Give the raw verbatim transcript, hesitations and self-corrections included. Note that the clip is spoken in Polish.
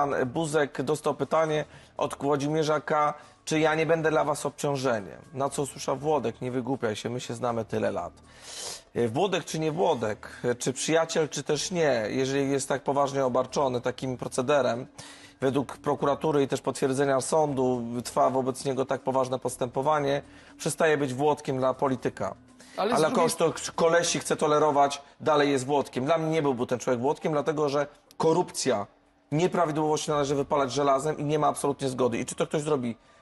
Pan Buzek dostał pytanie od Włodzimierza K., czy ja nie będę dla was obciążeniem. Na co usłyszał Włodek, nie wygłupiaj się, my się znamy tyle lat. Włodek czy nie Włodek, czy przyjaciel, czy też nie, jeżeli jest tak poważnie obarczony takim procederem, według prokuratury i też potwierdzenia sądu trwa wobec niego tak poważne postępowanie, przestaje być Włodkiem dla polityka. Ale, Ale drugiej... kogoś, kto kolesi chce tolerować, dalej jest Włodkiem. Dla mnie nie byłby ten człowiek Włodkiem, dlatego że korupcja, nieprawidłowości należy wypalać żelazem i nie ma absolutnie zgody. I czy to ktoś zrobi